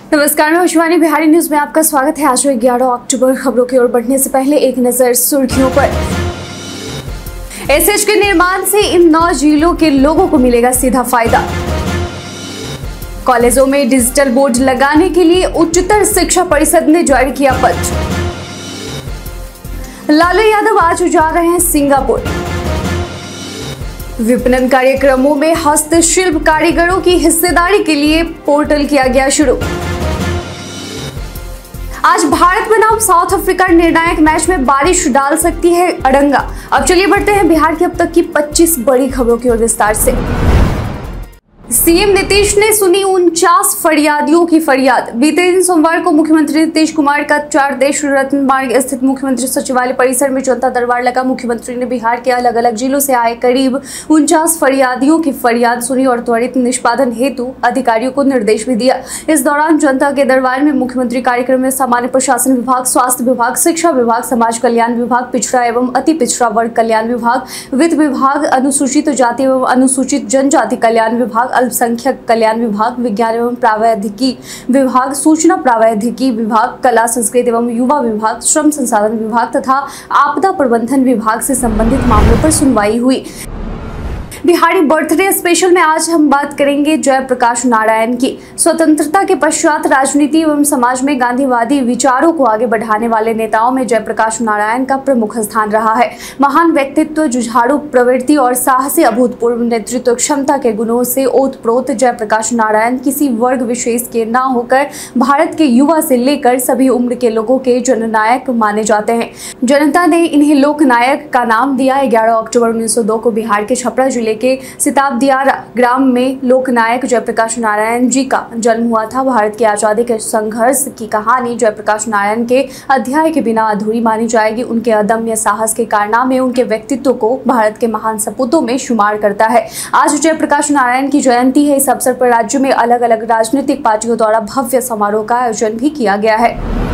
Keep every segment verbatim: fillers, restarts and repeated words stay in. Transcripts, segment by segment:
नमस्कार, मैं शिवानी। बिहारी न्यूज में आपका स्वागत है। आज ग्यारह अक्टूबर। खबरों की ओर बढ़ने से पहले एक नजर सुर्खियों पर। एसएच के निर्माण से इन नौ जिलों के लोगों को मिलेगा सीधा फायदा। कॉलेजों में डिजिटल बोर्ड लगाने के लिए उच्चतर शिक्षा परिषद ने जारी किया पत्र। लालू यादव आज जा रहे हैं सिंगापुर। विपणन कार्यक्रमों में हस्तशिल्प कारीगरों की हिस्सेदारी के लिए पोर्टल किया गया शुरू। आज भारत बनाम साउथ अफ्रीका निर्णायक मैच में बारिश डाल सकती है अड़ंगा। अब चलिए बढ़ते हैं बिहार की अब तक की पच्चीस बड़ी खबरों की ओर विस्तार से। सीएम नीतीश ने सुनी उनचास फरियादियों की फरियाद। बीते दिन सोमवार को मुख्यमंत्री नीतीश कुमार का चार देश रत्न मार्ग स्थित मुख्यमंत्री सचिवालय परिसर में जनता दरबार लगा। मुख्यमंत्री ने बिहार के अलग अलग जिलों से आए करीब उनचास फरियादियों की फरियाद सुनी और त्वरित निष्पादन हेतु अधिकारियों को निर्देश भी दिया। इस दौरान जनता के दरबार में मुख्यमंत्री कार्यक्रम में सामान्य प्रशासन विभाग, स्वास्थ्य विभाग, शिक्षा विभाग, समाज कल्याण विभाग, पिछड़ा एवं अति पिछड़ा वर्ग कल्याण विभाग, वित्त विभाग, अनुसूचित जाति एवं अनुसूचित जनजाति कल्याण विभाग, अल्पसंख्यक कल्याण विभाग, विज्ञान एवं प्रावैधिकी विभाग, सूचना प्रावैधिकी विभाग, कला संस्कृति एवं युवा विभाग, श्रम संसाधन विभाग तथा आपदा प्रबंधन विभाग से संबंधित मामलों पर सुनवाई हुई। बिहारी बर्थडे स्पेशल में आज हम बात करेंगे जयप्रकाश नारायण की। स्वतंत्रता के पश्चात राजनीति एवं समाज में गांधीवादी विचारों को आगे बढ़ाने वाले नेताओं में जयप्रकाश नारायण का प्रमुख स्थान रहा है। महान व्यक्तित्व, जुझारू प्रवृत्ति और साहसी अभूतपूर्व नेतृत्व क्षमता के गुणों से ओतप्रोत जयप्रकाश नारायण किसी वर्ग विशेष के न होकर भारत के युवा से लेकर सभी उम्र के लोगों के जननायक माने जाते हैं। जनता ने इन्हें लोकनायक का नाम दिया। ग्यारह अक्टूबर उन्नीस सौ दो को बिहार के छपरा जिले के सिताबदियारा ग्राम में लोकनायक जयप्रकाश नारायण जी का जन्म हुआ था। भारत की आजादी के संघर्ष की कहानी जयप्रकाश नारायण के अध्याय के बिना अधूरी मानी जाएगी। उनके अदम्य साहस के कारनामे उनके व्यक्तित्व को भारत के महान सपूतों में शुमार करता है। आज जयप्रकाश नारायण की जयंती है। इस अवसर पर राज्य में अलग अलग राजनीतिक पार्टियों द्वारा भव्य समारोह का आयोजन भी किया गया है।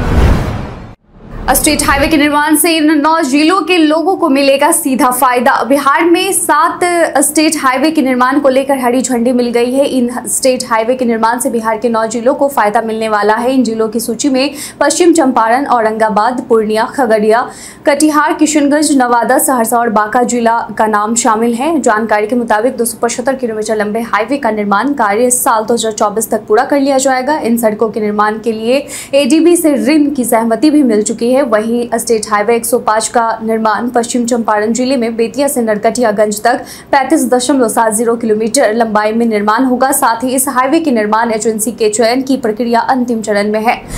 स्टेट हाईवे के निर्माण से इन नौ जिलों के लोगों को मिलेगा सीधा फायदा। बिहार में सात स्टेट हाईवे के निर्माण को लेकर हरी झंडी मिल गई है। इन स्टेट हाईवे के निर्माण से बिहार के नौ जिलों को फायदा मिलने वाला है। इन जिलों की सूची में पश्चिम चंपारण, औरंगाबाद, पूर्णिया, खगड़िया, कटिहार, किशनगंज, नवादा, सहरसा और बांका जिला का नाम शामिल है। जानकारी के मुताबिक दो सौ पचहत्तर किलोमीटर लंबे हाईवे का निर्माण कार्य साल दो हजार चौबीस तक पूरा कर लिया जाएगा। इन सड़कों के निर्माण के लिए एडीबी से ऋण की सहमति भी मिल चुकी है। वहीं स्टेट हाईवे एक सौ पाँच का निर्माण पश्चिम चंपारण जिले में बेतिया से नरकटियागंज तक पैंतीस दशमलव सात जीरो किलोमीटर लंबाई में निर्माण होगा। साथ ही इस हाईवे के निर्माण एजेंसी के चयन की प्रक्रिया अंतिम चरण में है।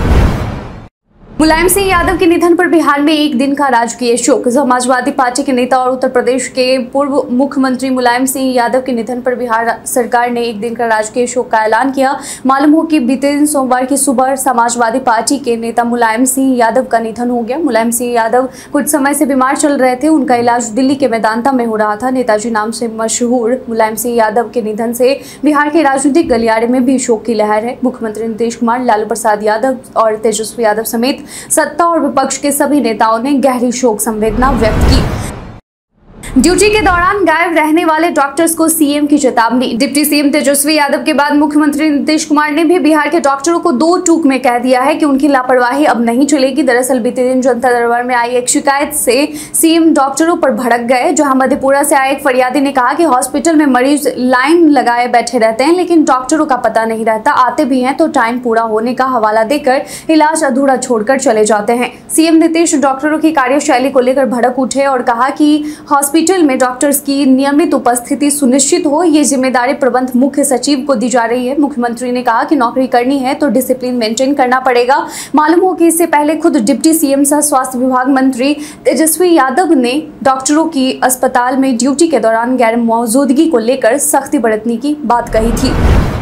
मुलायम सिंह यादव के निधन पर बिहार में एक दिन का राजकीय शोक। समाजवादी पार्टी के नेता और उत्तर प्रदेश के पूर्व मुख्यमंत्री मुलायम सिंह यादव के निधन पर बिहार सरकार ने एक दिन का राजकीय शोक का ऐलान किया। मालूम हो कि बीते दिन सोमवार की सुबह समाजवादी पार्टी के नेता मुलायम सिंह यादव का निधन हो गया। मुलायम सिंह यादव कुछ समय से बीमार चल रहे थे। उनका इलाज दिल्ली के मेदांता में हो रहा था। नेताजी नाम से मशहूर मुलायम सिंह यादव के निधन से बिहार के राजनीतिक गलियारे में भी शोक की लहर है। मुख्यमंत्री नीतीश कुमार, लालू प्रसाद यादव और तेजस्वी यादव समेत सत्ता और विपक्ष के सभी नेताओं ने गहरी शोक संवेदना व्यक्त की। ड्यूटी के दौरान गायब रहने वाले डॉक्टर्स को सीएम की चेतावनी। डिप्टी सीएम तेजस्वी यादव के बाद मुख्यमंत्री नीतीश कुमार ने भी बिहार के डॉक्टरों को दो टूक में कह दिया है कि उनकी लापरवाही अब नहीं चलेगी। दरअसल बीते दिन जनता दरबार में आई एक शिकायत से सीएम डॉक्टरों पर भड़क गए। जहां मधेपुरा से आए एक फरियादी ने कहा कि हॉस्पिटल में मरीज लाइन लगाए बैठे रहते हैं, लेकिन डॉक्टरों का पता नहीं रहता। आते भी हैं तो टाइम पूरा होने का हवाला देकर इलाज अधूरा छोड़कर चले जाते हैं। सीएम नीतीश डॉक्टरों की कार्यशैली को लेकर भड़क उठे और कहा कि हॉस्पिटल में डॉक्टर्स की नियमित उपस्थिति सुनिश्चित हो, ये जिम्मेदारी प्रबंध मुख्य सचिव को दी जा रही है। मुख्यमंत्री ने कहा कि नौकरी करनी है तो डिसिप्लिन मेंटेन करना पड़ेगा। मालूम हो कि इससे पहले खुद डिप्टी सीएम सह स्वास्थ्य विभाग मंत्री तेजस्वी यादव ने डॉक्टरों की अस्पताल में ड्यूटी के दौरान गैर मौजूदगी को लेकर सख्ती बरतने की बात कही थी।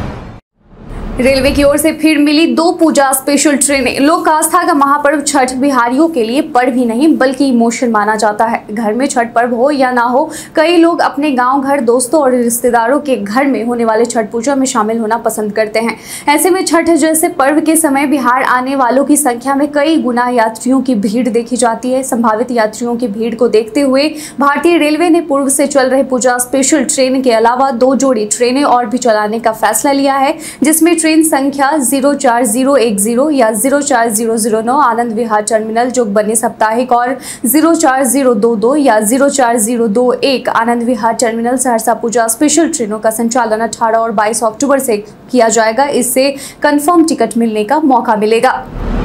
रेलवे की ओर से फिर मिली दो पूजा स्पेशल ट्रेनें। लोक आस्था का महापर्व छठ बिहारियों के लिए पर्व ही नहीं बल्कि इमोशन माना जाता है। घर में छठ पर्व हो या ना हो, कई लोग अपने गांव घर, दोस्तों और रिश्तेदारों के घर में होने वाले छठ पूजा में शामिल होना पसंद करते हैं। ऐसे में छठ जैसे पर्व के समय बिहार आने वालों की संख्या में कई गुना यात्रियों की भीड़ देखी जाती है। संभावित यात्रियों की भीड़ को देखते हुए भारतीय रेलवे ने पूर्व से चल रहे पूजा स्पेशल ट्रेन के अलावा दो जोड़ी ट्रेनें और भी चलाने का फैसला लिया है, जिसमें ट्रेन संख्या जीरो चार जीरो एक जीरो या जीरो चार जीरो जीरो नौ आनंद विहार टर्मिनल जोगबनी साप्ताहिक और जीरो चार जीरो दो दो या जीरो चार जीरो दो एक आनंद विहार टर्मिनल सहरसा पूजा स्पेशल ट्रेनों का संचालन अठारह और बाईस अक्टूबर से किया जाएगा। इससे कंफर्म टिकट मिलने का मौका मिलेगा।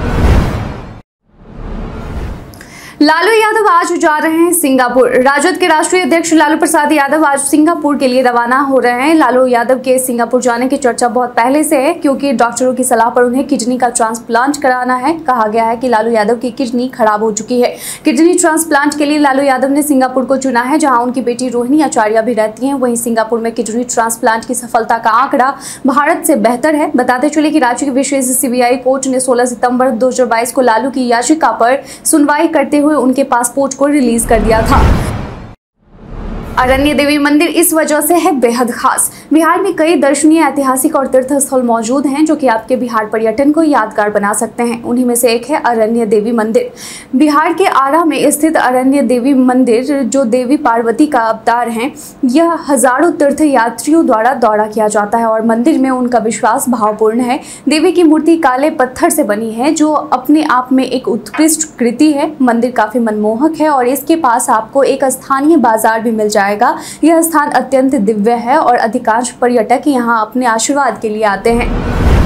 लालू यादव आज जा रहे हैं सिंगापुर। राजद के राष्ट्रीय अध्यक्ष लालू प्रसाद यादव आज सिंगापुर के लिए रवाना हो रहे हैं। लालू यादव के सिंगापुर जाने की चर्चा बहुत पहले से है, क्योंकि डॉक्टरों की सलाह पर उन्हें किडनी का ट्रांसप्लांट कराना है। कहा गया है कि लालू यादव की किडनी खराब हो चुकी है। किडनी ट्रांसप्लांट के लिए लालू यादव ने सिंगापुर को चुना है, जहाँ उनकी बेटी रोहिणी आचार्य भी रहती है। वहीं सिंगापुर में किडनी ट्रांसप्लांट की सफलता का आंकड़ा भारत से बेहतर है। बताते चले कि राज्य की विशेष सीबीआई कोर्ट ने सोलह सितंबर दो हजार बाईस को लालू की याचिका पर सुनवाई करते हुए उनके पासपोर्ट को रिलीज कर दिया था। अरण्य देवी मंदिर इस वजह से है बेहद खास। बिहार में कई दर्शनीय, ऐतिहासिक और तीर्थ स्थल मौजूद हैं जो कि आपके बिहार पर्यटन को यादगार बना सकते हैं। उन्हीं में से एक है अरण्य देवी मंदिर। बिहार के आरा में स्थित अरण्य देवी मंदिर, जो देवी पार्वती का अवतार है, यह हजारों तीर्थ यात्रियों द्वारा दौरा किया जाता है और मंदिर में उनका विश्वास भावपूर्ण है। देवी की मूर्ति काले पत्थर से बनी है, जो अपने आप में एक उत्कृष्ट कृति है। मंदिर काफी मनमोहक है और इसके पास आपको एक स्थानीय बाजार भी मिल जाएगा। यह स्थान अत्यंत दिव्य है और अधिकांश पर्यटक यहां अपने आशीर्वाद के लिए आते हैं।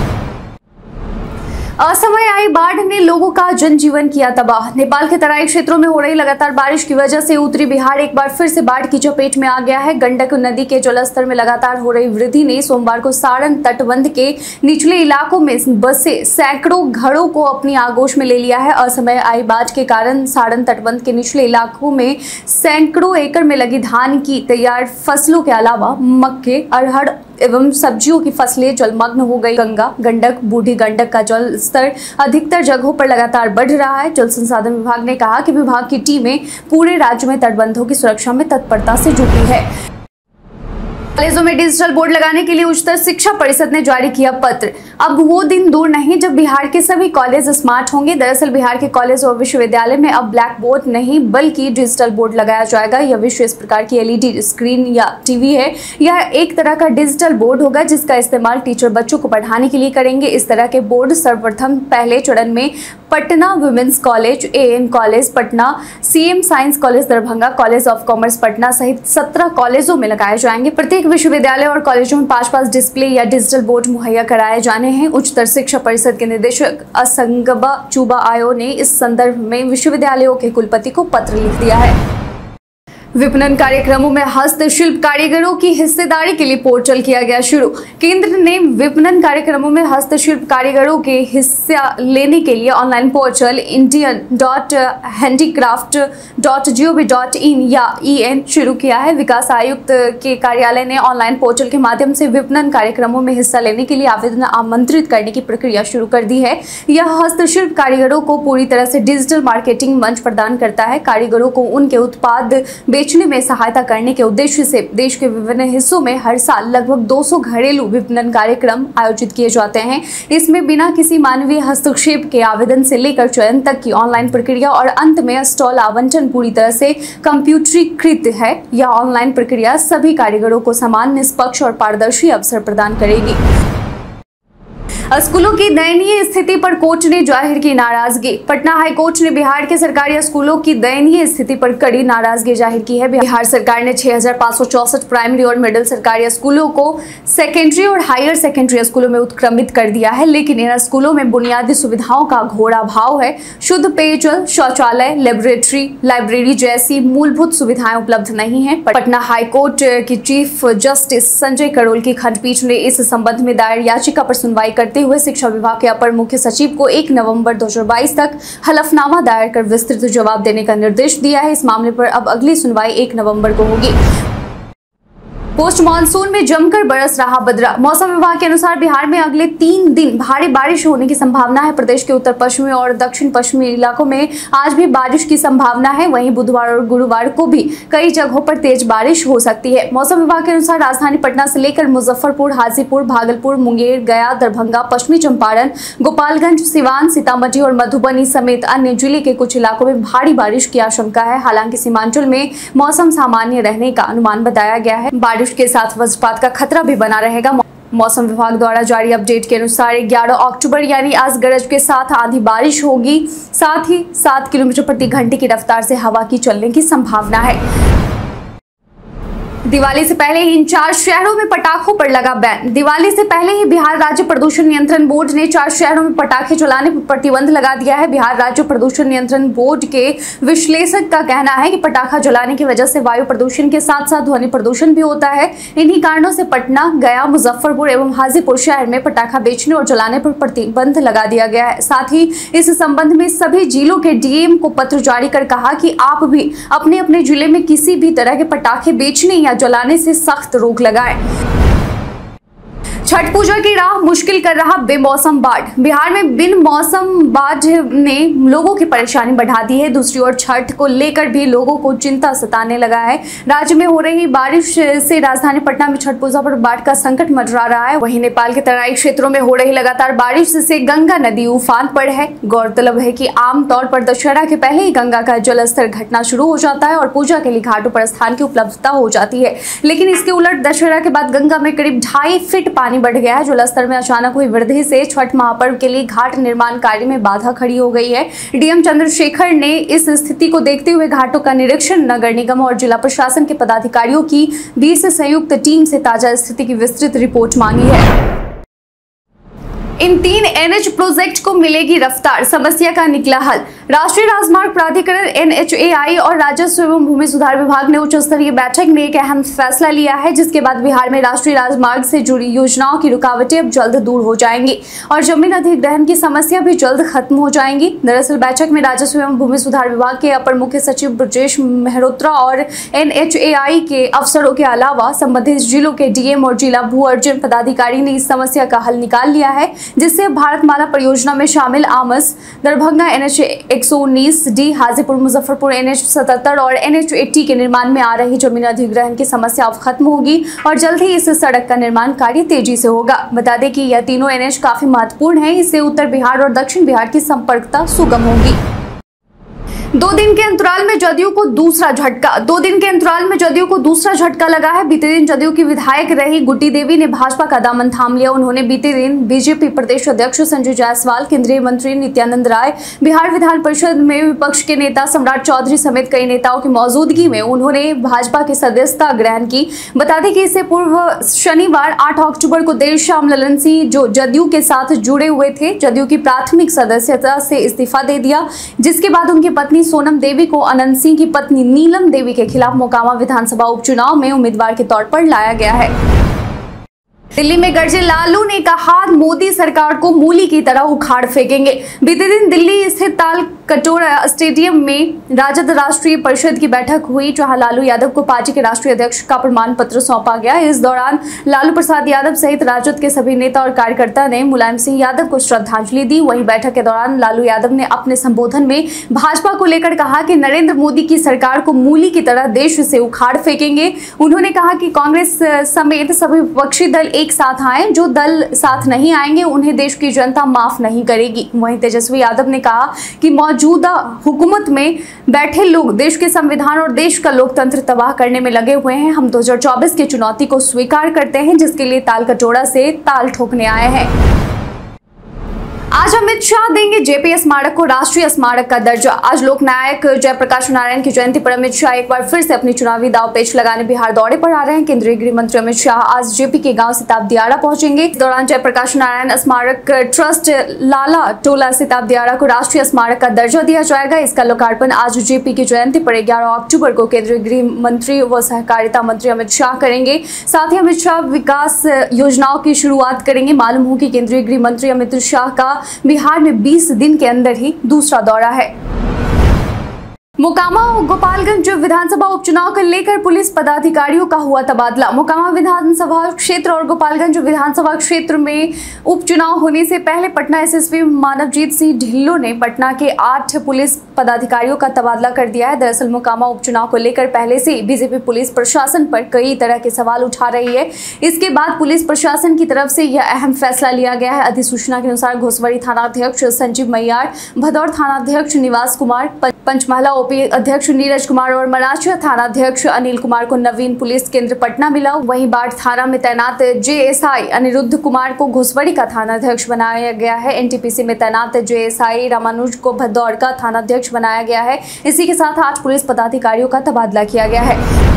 असमय आई बाढ़ ने लोगों का जनजीवन किया तबाह। नेपाल के तराई क्षेत्रों में हो रही लगातार बारिश की वजह से उत्तरी बिहार एक बार फिर से बाढ़ की चपेट में आ गया है। गंडक नदी के जलस्तर में लगातार हो रही वृद्धि ने सोमवार को सारण तटबंध के निचले इलाकों में बसे सैकड़ों घरों को अपनी आगोश में ले लिया है। असमय आई बाढ़ के कारण सारण तटबंध के निचले इलाकों में सैकड़ों एकड़ में लगी धान की तैयार फसलों के अलावा मक्के, अरहर एवं सब्जियों की फसलें जलमग्न हो गई। गंगा, गंडक, बूढ़ी गंडक का जल स्तर अधिकतर जगहों पर लगातार बढ़ रहा है। जल संसाधन विभाग ने कहा कि विभाग की टीमें पूरे राज्य में तटबंधों की सुरक्षा में तत्परता से जुटी है। कॉलेजों में डिजिटल बोर्ड लगाने के लिए उच्चतर शिक्षा परिषद ने जारी किया पत्र। अब वो दिन दूर नहीं जब बिहार के सभी कॉलेज स्मार्ट होंगे। दरअसल बिहार के कॉलेज और विश्वविद्यालय में अब ब्लैक बोर्ड नहीं बल्कि डिजिटल बोर्ड लगाया जाएगा। यह विशेष प्रकार की एलईडी स्क्रीन या टीवी है। यह एक तरह का डिजिटल बोर्ड होगा जिसका इस्तेमाल टीचर बच्चों को पढ़ाने के लिए करेंगे। इस तरह के बोर्ड सर्वप्रथम पहले चरण में Patna women's college, AN college Patna, CM science college Darbhanga, college of commerce Patna सहित सत्रह कॉलेजों में लगाए जाएंगे। प्रत्येक विश्वविद्यालय और कॉलेजों में पांच पांच डिस्प्ले या डिजिटल बोर्ड मुहैया कराए जाने हैं। उच्चतर शिक्षा परिषद के निदेशक असंगबा चुबा आयो ने इस संदर्भ में विश्वविद्यालयों के कुलपति को पत्र लिख दिया है। विपणन कार्यक्रमों में हस्तशिल्प कारीगरों की हिस्सेदारी के लिए पोर्टल किया गया शुरू। केंद्र ने विपणन कार्यक्रमों में हस्तशिल्प कारीगरों के हिस्सा लेने के लिए online portal Indian dot handicraft dot G O V dot in या ई एन शुरू किया है। विकास आयुक्त के कार्यालय ने ऑनलाइन पोर्टल के माध्यम से विपणन कार्यक्रमों में हिस्सा लेने के लिए आवेदन आमंत्रित करने की प्रक्रिया शुरू कर दी है। यह हस्तशिल्प कारीगरों को पूरी तरह से डिजिटल मार्केटिंग मंच प्रदान करता है। कारीगरों को उनके उत्पाद बेचने में सहायता करने के उद्देश्य से देश के विभिन्न हिस्सों में हर साल लगभग दो सौ घरेलू विपणन कार्यक्रम आयोजित किए जाते हैं। इसमें बिना किसी मानवीय हस्तक्षेप के आवेदन से लेकर चयन तक की ऑनलाइन प्रक्रिया और अंत में स्टॉल आवंटन पूरी तरह से कंप्यूटरीकृत है। यह ऑनलाइन प्रक्रिया सभी कारीगरों को समान, निष्पक्ष और पारदर्शी अवसर प्रदान करेगी। स्कूलों की दयनीय स्थिति पर कोर्ट ने जाहिर की नाराजगी। पटना हाईकोर्ट ने बिहार के सरकारी स्कूलों की दयनीय स्थिति पर कड़ी नाराजगी जाहिर की है। बिहार सरकार ने छह हजार पाँच सौ चौसठ प्राइमरी और मिडिल सरकारी स्कूलों को सेकेंडरी और हायर सेकेंडरी स्कूलों में उत्क्रमित कर दिया है, लेकिन इन स्कूलों में बुनियादी सुविधाओं का घोर अभाव है। शुद्ध पेयजल, शौचालय, लेबोरेटरी, लाइब्रेरी जैसी मूलभूत सुविधाएं उपलब्ध नहीं है। पटना हाईकोर्ट की चीफ जस्टिस संजय करोल की खंडपीठ ने इस संबंध में दायर याचिका पर सुनवाई करते हुए शिक्षा विभाग के अपर मुख्य सचिव को एक नवंबर दो हजार बाईस तक हलफनामा दायर कर विस्तृत जवाब देने का निर्देश दिया है। इस मामले पर अब अगली सुनवाई एक नवंबर को होगी। पोस्ट मानसून में जमकर बरस रहा बदरा। मौसम विभाग के अनुसार बिहार में अगले तीन दिन भारी बारिश होने की संभावना है। प्रदेश के उत्तर पश्चिमी और दक्षिण पश्चिमी इलाकों में आज भी बारिश की संभावना है। वहीं बुधवार और गुरुवार को भी कई जगहों पर तेज बारिश हो सकती है। मौसम विभाग के अनुसार राजधानी पटना से लेकर मुजफ्फरपुर, हाजीपुर, भागलपुर, मुंगेर, गया, दरभंगा, पश्चिमी चंपारण, गोपालगंज, सिवान, सीतामढ़ी और मधुबनी समेत अन्य जिले के कुछ इलाकों में भारी बारिश की आशंका है। हालांकि सीमांचल में मौसम सामान्य रहने का अनुमान बताया गया है। बारिश के साथ वज्रपात का खतरा भी बना रहेगा। मौसम विभाग द्वारा जारी अपडेट के अनुसार ग्यारह अक्टूबर यानी आज गरज के साथ आंधी बारिश होगी। साथ ही सात किलोमीटर प्रति घंटे की रफ्तार से हवा की चलने की संभावना है। दिवाली से पहले ही इन चार शहरों में पटाखों पर लगा बैन। दिवाली से पहले ही बिहार राज्य प्रदूषण नियंत्रण बोर्ड ने चार शहरों में पटाखे चलाने पर प्रतिबंध लगा दिया है। बिहार राज्य प्रदूषण नियंत्रण बोर्ड के विश्लेषक का कहना है कि पटाखा जलाने की वजह से वायु प्रदूषण के साथ साथ ध्वनि प्रदूषण भी होता है। इन्हीं कारणों से पटना, गया, मुजफ्फरपुर एवं हाजीपुर शहर में पटाखा बेचने और जलाने पर प्रतिबंध लगा दिया गया है। साथ ही इस संबंध में सभी जिलों के डीएम को पत्र जारी कर कहा कि आप भी अपने अपने जिले में किसी भी तरह के पटाखे बेचने या जलाने से सख्त रोक लगाएं। छठ पूजा की राह मुश्किल कर रहा बेमौसम बाढ़। बिहार में बिन मौसम बाढ़ ने लोगों की परेशानी बढ़ा दी है। दूसरी ओर छठ को लेकर भी लोगों को चिंता सताने लगा है। राज्य में हो रही बारिश से राजधानी पटना में छठ पूजा पर बाढ़ का संकट मंडरा रहा है। वहीं नेपाल के तराई क्षेत्रों में हो रही लगातार बारिश से गंगा नदी उफान पर है। गौरतलब है कि आमतौर पर दशहरा के पहले ही गंगा का जलस्तर घटना शुरू हो जाता है और पूजा के लिए घाटों पर स्थान की उपलब्धता हो जाती है। लेकिन इसके उलट दशहरा के बाद गंगा में करीब ढाई फीट पानी बढ़ गया है। जलस्तर में अचानक हुई वृद्धि से छठ महापर्व के लिए घाट निर्माण कार्य में बाधा खड़ी हो गई है। डीएम चंद्रशेखर ने इस स्थिति को देखते हुए घाटों का निरीक्षण नगर निगम और जिला प्रशासन के पदाधिकारियों की बीस संयुक्त टीम से ताजा स्थिति की विस्तृत रिपोर्ट मांगी है। इन तीन एनएच प्रोजेक्ट को मिलेगी रफ्तार, समस्या का निकला हल। राष्ट्रीय राजमार्ग प्राधिकरण एनएचएआई और राजस्व एवं भूमि सुधार विभाग ने उच्च स्तरीय बैठक में एक अहम फैसला लिया है, जिसके बाद बिहार में राष्ट्रीय राजमार्ग से जुड़ी योजनाओं की रुकावटें अब जल्द दूर हो जाएंगी और जमीन अधिग्रहण की समस्या भी जल्द खत्म हो जाएंगी। दरअसल बैठक में राजस्व एवं भूमि सुधार विभाग के अपर मुख्य सचिव ब्रजेश मेहरोत्रा और एनएचएआई के अफसरों के अलावा संबंधित जिलों के डीएम और जिला भू अर्जन पदाधिकारी ने इस समस्या का हल निकाल लिया है, जिससे भारतमाला परियोजना में शामिल आमस, दरभंगा एनएच एक सौ उन्नीस डी, हाजीपुर मुजफ्फरपुर एनएच सतहत्तर और एनएच अस्सी के निर्माण में आ रही जमीन अधिग्रहण की समस्या अब खत्म होगी और जल्द ही इस सड़क का निर्माण कार्य तेजी से होगा। बता दें कि यह तीनों एनएच काफी महत्वपूर्ण है। इससे उत्तर बिहार और दक्षिण बिहार की संपर्कता सुगम होगी। दो दिन के अंतराल में जदयू को दूसरा झटका दो दिन के अंतराल में जदयू को दूसरा झटका लगा है। बीते दिन जदयू की विधायक रही गुड्डी देवी ने भाजपा का दामन थाम लिया। उन्होंने बीते दिन बीजेपी प्रदेश अध्यक्ष संजय जायसवाल, केंद्रीय मंत्री नित्यानंद राय, बिहार विधान परिषद में विपक्ष के नेता सम्राट चौधरी समेत कई नेताओं की मौजूदगी में उन्होंने भाजपा की सदस्यता ग्रहण की। बता दें कि इससे पूर्व शनिवार आठ अक्टूबर को देर शाम ललन सिंह, जो जदयू के साथ जुड़े हुए थे, जदयू की प्राथमिक सदस्यता से इस्तीफा दे दिया, जिसके बाद उनकी पत्नी सोनम देवी को अनंत सिंह की पत्नी नीलम देवी के खिलाफ मोकामा विधानसभा उपचुनाव में उम्मीदवार के तौर पर लाया गया है। दिल्ली में गरजे लालू ने कहा मोदी सरकार को मूली की तरह उखाड़ फेंकेंगे। बीते दिन दिल्ली स्थित ताल कटोरा स्टेडियम में राजद राष्ट्रीय परिषद की बैठक हुई, जहां लालू यादव को पार्टी के राष्ट्रीय अध्यक्ष का प्रमाण पत्र सौंपा गया। इस दौरान लालू प्रसाद यादव सहित राजद के सभी नेता और कार्यकर्ता ने मुलायम सिंह यादव को श्रद्धांजलि दी। वहीं बैठक के दौरान लालू यादव ने अपने संबोधन में भाजपा को लेकर कहा कि नरेंद्र मोदी की सरकार को मूली की तरह देश से उखाड़ फेंकेंगे। उन्होंने कहा कि कांग्रेस समेत सभी विपक्षी दल एक साथ आए, जो दल साथ नहीं आएंगे उन्हें देश की जनता माफ नहीं करेगी। वहीं तेजस्वी यादव ने कहा कि मौजूदा हुकूमत में बैठे लोग देश के संविधान और देश का लोकतंत्र तबाह करने में लगे हुए हैं। हम दो हज़ार चौबीस की चुनौती को स्वीकार करते हैं, जिसके लिए ताल कटोरा से ताल ठोकने आए हैं। आज अमित शाह देंगे जेपी स्मारक को राष्ट्रीय स्मारक का दर्जा। आज लोकनायक जयप्रकाश नारायण की जयंती पर अमित शाह एक बार फिर से अपनी चुनावी दांवपेच लगाने बिहार दौरे पर आ रहे हैं। केंद्रीय गृह मंत्री अमित शाह आज जेपी के गांव सिताब दियारा पहुंचेंगे। इस दौरान जयप्रकाश नारायण स्मारक ट्रस्ट लाला टोला सिताब दियारा को राष्ट्रीय स्मारक का दर्जा दिया जाएगा। इसका लोकार्पण आज जेपी की जयंती पर ग्यारह अक्टूबर को केंद्रीय गृह मंत्री व सहकारिता मंत्री अमित शाह करेंगे। साथ ही अमित शाह विकास योजनाओं की शुरुआत करेंगे। मालूम हो कि केंद्रीय गृह मंत्री अमित शाह का बिहार में बीस दिन के अंदर ही दूसरा दौरा है। मोकामा और गोपालगंज विधानसभा उपचुनाव को लेकर पुलिस पदाधिकारियों का हुआ तबादला। मोकामा विधानसभा क्षेत्र और गोपालगंज विधानसभा क्षेत्र में उपचुनाव होने से पहले पटना एसएसपी मानवजीत सिंह ढिल्लों ने पटना के आठ पुलिस पदाधिकारियों का तबादला कर दिया है। दरअसल मोकामा उपचुनाव को लेकर पहले से बीजेपी पुलिस प्रशासन पर कई तरह के सवाल उठा रही है। इसके बाद पुलिस प्रशासन की तरफ से यह अहम फैसला लिया गया है। अधिसूचना के अनुसार घोसवरी थानाध्यक्ष संजीव मैयार, भदौर थानाध्यक्ष निवास कुमार, पंचमहला ओपी अध्यक्ष नीरज कुमार और मराठिया थाना अध्यक्ष अनिल कुमार को नवीन पुलिस केंद्र पटना मिला। वहीं बाढ़ थाना में तैनात जेएसआई अनिरुद्ध कुमार को घुसवड़ी का थाना अध्यक्ष बनाया गया है। एनटीपीसी में तैनात जेएसआई रामानुज को भदौर का थाना अध्यक्ष बनाया गया है। इसी के साथ आठ पुलिस पदाधिकारियों का तबादला किया गया है।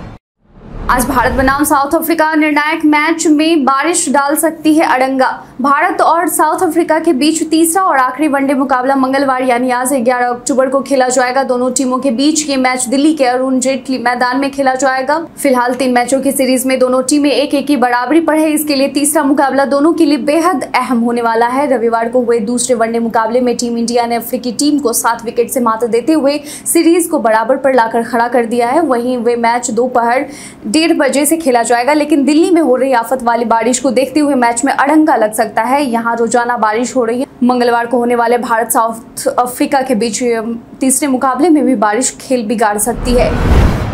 आज भारत बनाम साउथ अफ्रीका निर्णायक मैच में बारिश डाल सकती है अड़ंगा। भारत और साउथ अफ्रीका के बीच तीसरा और आखिरी वनडे मुकाबला मंगलवार यानी आज ग्यारह अक्टूबर को खेला जाएगा। दोनों टीमों के बीच ये मैच दिल्ली के अरुण जेटली मैदान में खेला जाएगा। फिलहाल तीन मैचों की सीरीज में दोनों टीमें एक एक की बराबरी पर है। इसके लिए तीसरा मुकाबला दोनों के लिए बेहद अहम होने वाला है। रविवार को हुए दूसरे वनडे मुकाबले में टीम इंडिया ने अफ्रीकी टीम को सात विकेट से मात देते हुए सीरीज को बराबर पर लाकर खड़ा कर दिया है। वहीं वे मैच दोपहर डेढ़ बजे से खेला जाएगा, लेकिन दिल्ली में हो रही आफत वाली बारिश को देखते हुए मैच में अड़ंगा लग सकता है। यहाँ रोजाना बारिश हो रही है। मंगलवार को होने वाले भारत साउथ अफ्रीका के बीच तीसरे मुकाबले में भी बारिश खेल बिगाड़ सकती है।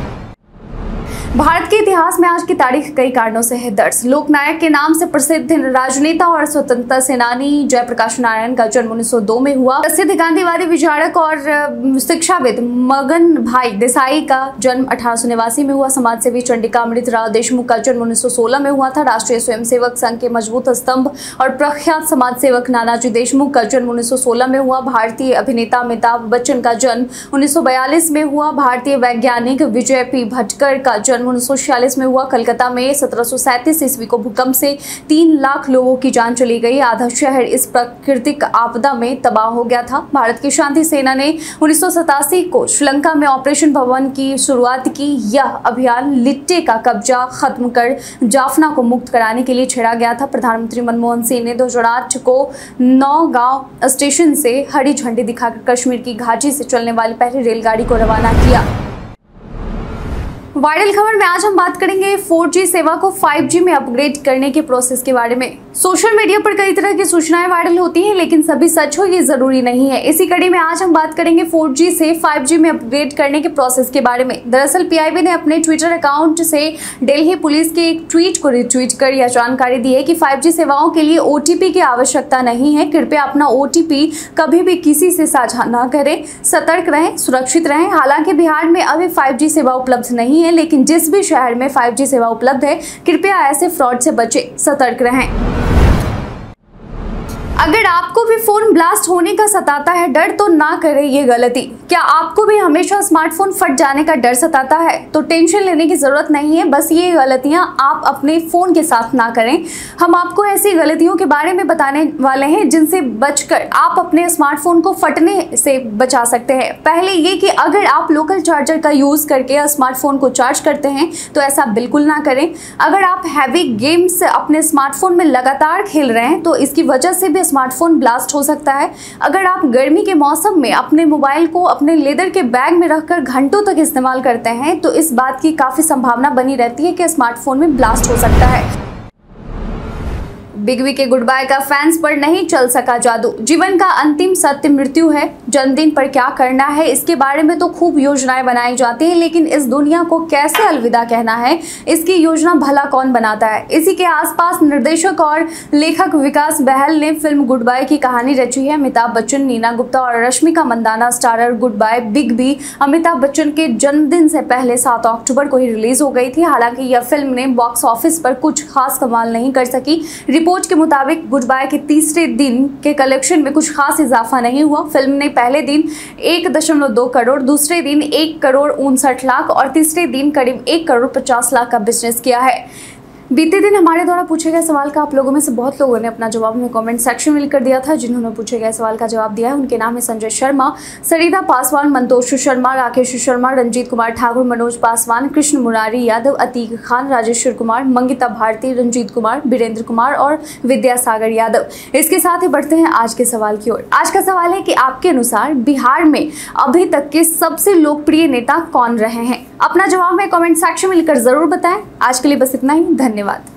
भारत के इतिहास में आज की तारीख कई कारणों से है दर्ज। लोकनायक के नाम से प्रसिद्ध राजनेता और स्वतंत्रता सेनानी जयप्रकाश नारायण का जन्म उन्नीस सौ दो में हुआ। प्रसिद्ध गांधीवादी विचारक और शिक्षाविद मगन भाई देसाई का जन्म अठारह सौ नवासी में हुआ। समाजसेवी चंडिका अमृतराव देशमुख का जन्म उन्नीस सौ सोलह में हुआ था। राष्ट्रीय स्वयंसेवक संघ के मजबूत स्तंभ और प्रख्यात समाजसेवक नानाजी देशमुख का जन्म उन्नीस सौ सोलह में हुआ। भारतीय अभिनेता अमिताभ बच्चन का जन्म उन्नीस सौ बयालीस में हुआ। भारतीय वैज्ञानिक विजय पी भटकर का जन्म उन्नीस सौ छियालीस में हुआ। कलकत्ता में सत्रह सौ सैंतीस ईस्वी को भूकंप से तीन लाख लोगों की जान चली गई। आधा शहर इस प्राकृतिक आपदा में तबाह हो गया था। भारत की शांति सेना ने उन्नीस सौ सतासी को श्रीलंका में ऑपरेशन भवन की शुरुआत की। यह अभियान लिट्टे का कब्जा खत्म कर जाफना को मुक्त कराने के लिए छेड़ा गया था। प्रधानमंत्री मनमोहन सिंह ने दो हजार आठ को नौगांव स्टेशन से हरी झंडी दिखाकर कश्मीर की घाटी से चलने वाली पहली रेलगाड़ी को रवाना किया। वायरल खबर में आज हम बात करेंगे फोर जी सेवा को फाइव जी में अपग्रेड करने के प्रोसेस के बारे में। सोशल मीडिया पर कई तरह की सूचनाएं वायरल होती हैं, लेकिन सभी सच हो ये जरूरी नहीं है। इसी कड़ी में आज हम बात करेंगे फोर जी से फाइव जी में अपग्रेड करने के प्रोसेस के बारे में। दरअसल पीआईबी ने अपने ट्विटर अकाउंट से दिल्ली पुलिस के एक ट्वीट को रिट्वीट कर यह जानकारी दी है कि फाइव जी सेवाओं के लिए ओटीपी की आवश्यकता नहीं है। कृपया अपना ओटीपी कभी भी किसी से साझा न करें। सतर्क रहें, सुरक्षित रहें। हालांकि बिहार में अभी फाइव जी सेवा उपलब्ध नहीं है, लेकिन जिस भी शहर में फाइव जी सेवा उपलब्ध है, कृपया ऐसे फ्रॉड से बचें, सतर्क रहें। अगर आपको भी फोन ब्लास्ट होने का सताता है डर, तो ना करें ये गलती। क्या आपको भी हमेशा स्मार्टफोन फट जाने का डर सताता है? तो टेंशन लेने की जरूरत नहीं है। बस ये गलतियां आप अपने फोन के साथ ना करें। हम आपको ऐसी गलतियों के बारे में बताने वाले हैं जिनसे बचकर आप अपने स्मार्टफोन को फटने से बचा सकते हैं। पहले ये कि अगर आप लोकल चार्जर का यूज करके स्मार्टफोन को चार्ज करते हैं तो ऐसा बिल्कुल ना करें। अगर आप हैवी गेम्स अपने स्मार्टफोन में लगातार खेल रहे हैं तो इसकी वजह से भी स्मार्टफोन ब्लास्ट हो सकता है। अगर आप गर्मी के मौसम में अपने मोबाइल को अपने लेदर के बैग में रखकर घंटों तक इस्तेमाल करते हैं तो इस बात की काफी संभावना बनी रहती है कि स्मार्टफोन में ब्लास्ट हो सकता है। बिग बी के गुड बाय का फैंस पर नहीं चल सका जादू। जीवन का अंतिम सत्य मृत्यु है। जन्मदिन पर क्या करना है इसके बारे में तो खूब योजनाएं बनाई जाती है, लेकिन इस दुनिया को कैसे अलविदा कहना है इसकी योजना भला कौन बनाता है। इसी के आसपास निर्देशक और लेखक विकास बहल ने फिल्म गुड बाय की कहानी रची है। अमिताभ बच्चन, नीना गुप्ता और Rashmika Mandanna starrer goodbye big B Amitabh Bachchan के जन्मदिन से पहले सात अक्टूबर को ही रिलीज हो गई थी। हालांकि यह फिल्म ने बॉक्स ऑफिस पर कुछ खास कमाल नहीं कर सकी। रिपोर्ट के मुताबिक गुड बाय के तीसरे दिन के कलेक्शन में कुछ खास इजाफा नहीं हुआ। फिल्म ने पहले दिन एक दशमलव दो करोड़, दूसरे दिन एक करोड़ उनसठ लाख और तीसरे दिन करीब एक करोड़ पचास लाख का बिजनेस किया है। बीते दिन हमारे द्वारा पूछे गए सवाल का आप लोगों में से बहुत लोगों ने अपना जवाब में कमेंट सेक्शन में लिखकर दिया था। जिन्होंने पूछे गए सवाल का जवाब दिया है उनके नाम है संजय शर्मा, सरिता पासवान, मंतोष शर्मा, राकेश शर्मा, रंजीत कुमार ठाकुर, मनोज पासवान, कृष्ण मुरारी यादव, अतीक खान, राजेश्वर कुमार, मंगिता भारती, रंजीत कुमार, वीरेंद्र कुमार और विद्यासागर यादव। इसके साथ ही बढ़ते हैं आज के सवाल की ओर। आज का सवाल है कि आपके अनुसार बिहार में अभी तक के सबसे लोकप्रिय नेता कौन रहे हैं? अपना जवाब में कमेंट सेक्शन में लिखकर जरूर बताएं। आज के लिए बस इतना ही। धन्यवाद।